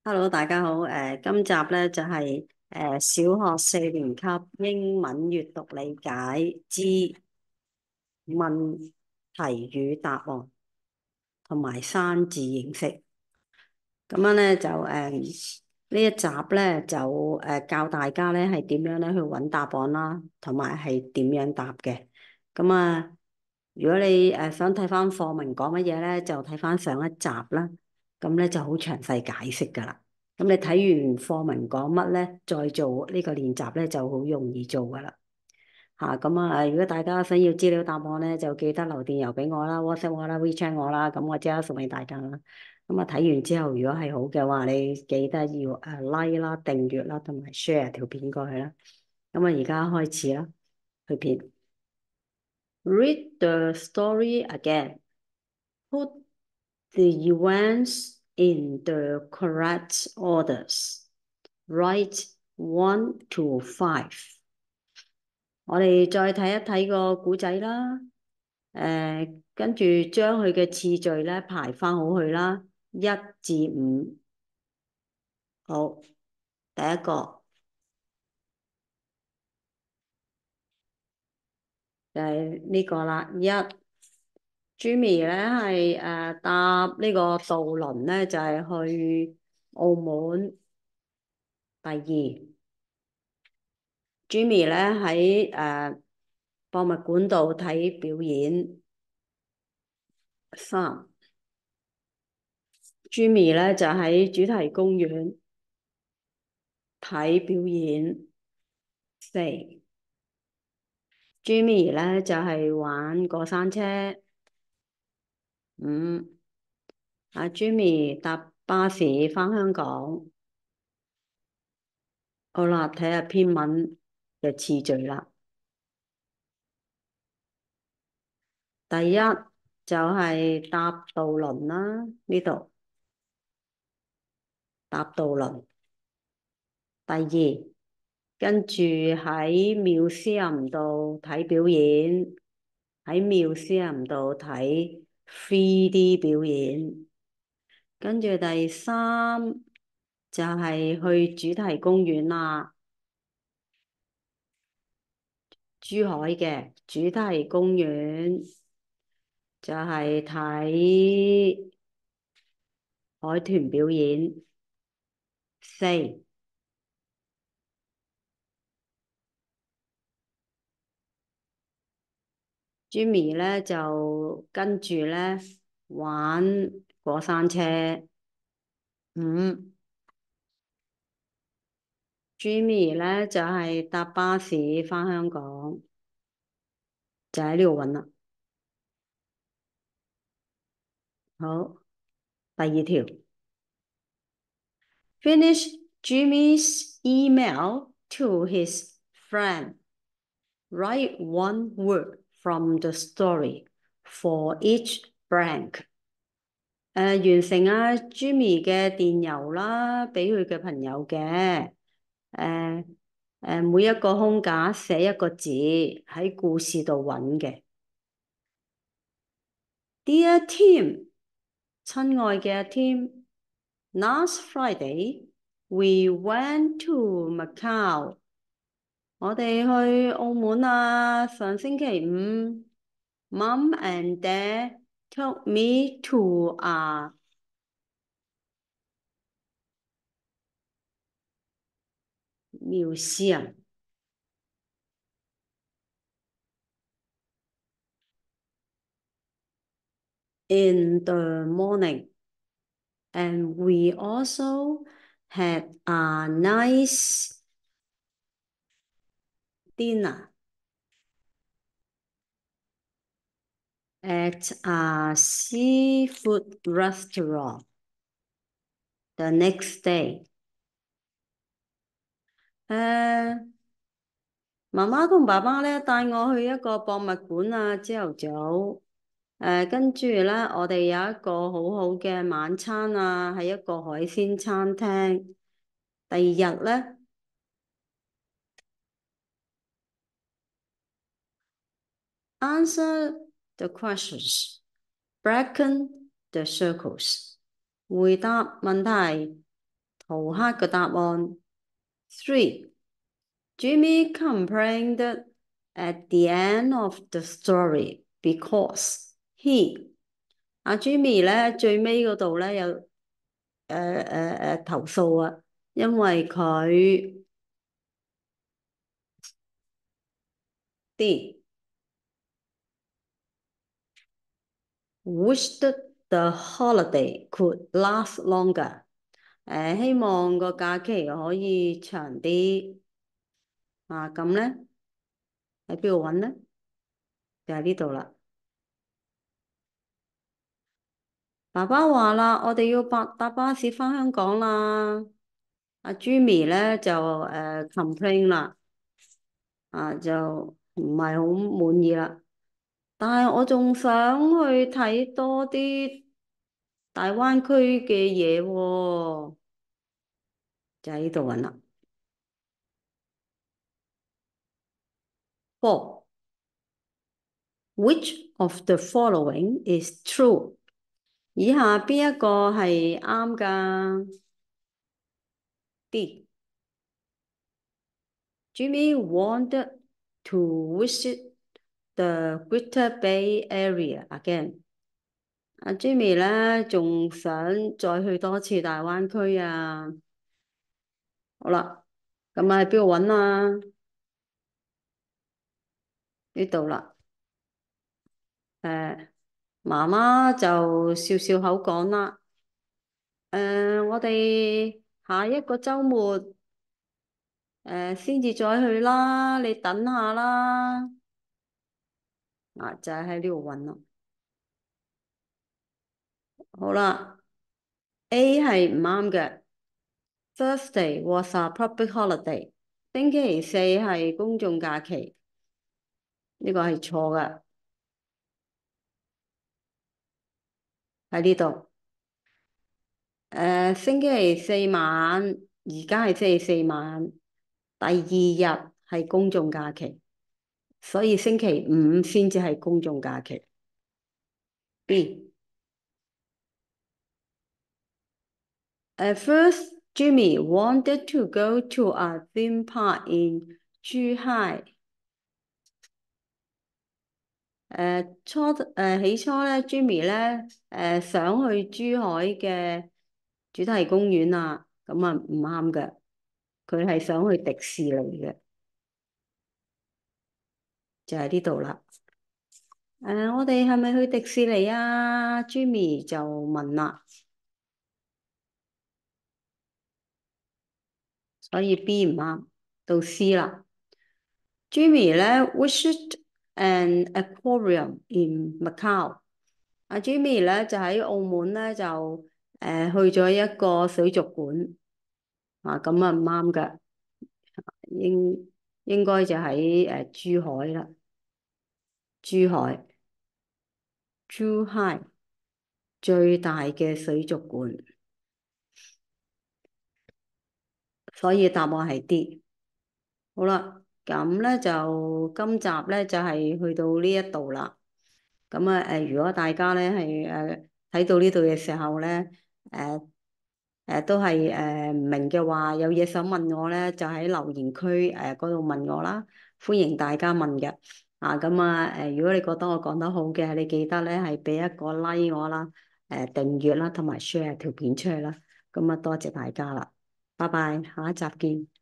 Hello，大家好。今集咧就係小學4年級英文閱讀理解之問題與答案，同埋生字認識。咁樣咧就呢一集咧就教大家咧係點樣咧去揾答案啦，同埋係點樣答嘅。咁啊，如果你想睇翻課文講乜嘢咧，就睇翻上一集啦。咁咧就好詳細解釋噶啦。咁你睇完課文講乜咧，再做呢個練習咧就好容易做噶啦。咁如果大家想要資料答案咧，就記得留電郵俾我啦，WhatsApp 我啦，WeChat 我啦，咁我即刻送俾大家啦。咁啊睇完之後，如果係好嘅話，你記得要like 啦、訂閱啦，同埋 share 條片過去啦。咁啊而家開始啦，去片。Read the story again. Put the events in the correct orders. Write 1 to 5。我哋再睇一睇個古仔啦。跟住將佢嘅次序咧排翻好去啦，1至5。好，第一個就係呢個啦。Jimmy 咧係搭呢個渡輪咧，就係去澳門。第二，Jimmy 咧喺博物館度睇表演。3，Jimmy 咧就喺主題公園睇表演。4，Jimmy 咧就係玩過山車。5，阿 Jimmy 搭巴士返香港。好啦，睇下篇文嘅次序啦。第一就係搭渡輪啦，呢度搭渡輪。第二，跟住喺 museum 度睇表演，喺 museum 度睇 3D 表演。跟住第三就係去主題公園啦，珠海嘅主題公園就係睇海豚表演。4，Jimmy 咧就跟住咧玩過山車。5，Jimmy 咧就係搭巴士返香港，就喺呢度揾啦。好，第二條。Finish Jimmy's email to his friend. Write 1 word from the story for each blank. 完成Jimmy 嘅電郵啦，俾佢嘅朋友嘅。誒每一個空格寫一個字，喺故事度揾嘅。Dear Tim，親愛嘅 Tim，Last Friday we went to Macau。我哋去澳門啊，上星期五，Mom and Dad took me to a museum. In the morning, and we also had a nice dinner at a seafood restaurant the next day. 媽媽同爸爸咧帶我去一個博物館啊，朝頭早。跟住咧，我哋有一個好好嘅晚餐啊，係一個海鮮餐廳。第二日咧，answer the questions, bracken the circles。回答問題， 好黑嘅答案。Three. Jimmy complained at the end of the story because he 阿 Jimmy 咧最尾嗰度咧有投訴啊，因為佢啲 wished the holiday could last longer，希望個假期可以長啲啊，咁咧喺邊度揾咧？就喺呢度啦。爸爸話啦，我哋要搭巴士返香港啦。阿 Jimmy 咧就complain 啦，啊就唔係好滿意啦。但係我仲想去睇多啲大灣區嘅嘢喎，就喺呢度揾啦。Four. Which of the following is true？以下邊一個係啱㗎？D. Jimmy wanted to visit the Greater Bay Area again。阿 Jimmy 咧仲想再去多次大灣區啊！好啦，咁啊喺邊度揾啊？呢度啦。誒，媽媽就笑笑口講啦。我哋下一個週末先至再去啦，你等下啦。啊，就係喺呢度揾咯。好啦，A 係唔啱嘅。Thursday was a public holiday。星期四係公眾假期，呢個係錯嘅。喺呢度。星期四晚，而家係星期四晚，第二日係公眾假期，所以星期五先至係公眾假期。B. At first, Jimmy wanted to go to a theme park in Zhuhai。起初咧，Jimmy 咧想去珠海嘅主題公園啊，咁啊唔啱嘅，佢係想去迪士尼嘅，就喺呢度啦。我哋係咪去迪士尼啊？Jimmy 就問啦，所以 B 唔啱，到 C 啦。Jimmy 咧 wished an aquarium in Macau。阿 Jimmy 咧就喺澳門咧就去咗一個水族館啊，咁啊唔啱㗎，應該就喺珠海啦，珠海，珠海最大嘅水族館，所以答案係 D。好啦，咁咧就今集咧就係去到呢一度啦。咁啊如果大家咧係睇到呢度嘅時候咧，誒、都係唔明嘅話，有嘢想問我咧，就喺留言區嗰度問我啦。歡迎大家問嘅。啊，咁啊如果你覺得我講得好嘅，你記得咧係俾一個 like 我啦，訂閱啦，同埋 share 條片出去啦。咁啊多謝大家啦，拜拜，下一集見。